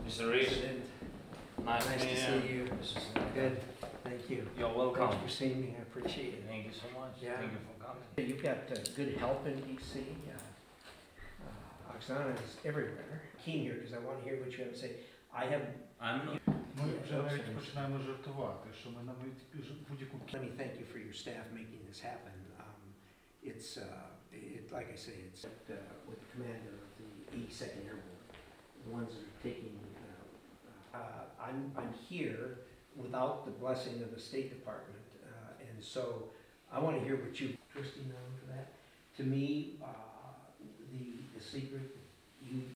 Mr. Reese, nice Nice to to meet see you. you. Mr. Senator. Good, thank you. You're welcome. Thanks for seeing me, I appreciate it. Thank you so much. Yeah. Thank you for coming. You've got good help in DC. Oksana is everywhere. Keen here because I want to hear what you have to say. I have. I'm not. Ми вже навіть починаємо жартувати, що ми навіть будь-яку Let me thank you for your staff making this happen. Like I say, it's with the commander of the 82nd Airborne, the ones that are taking. I'm here without the blessing of the State Department, and so I want to hear what you, Christy, know for that. To me, the secret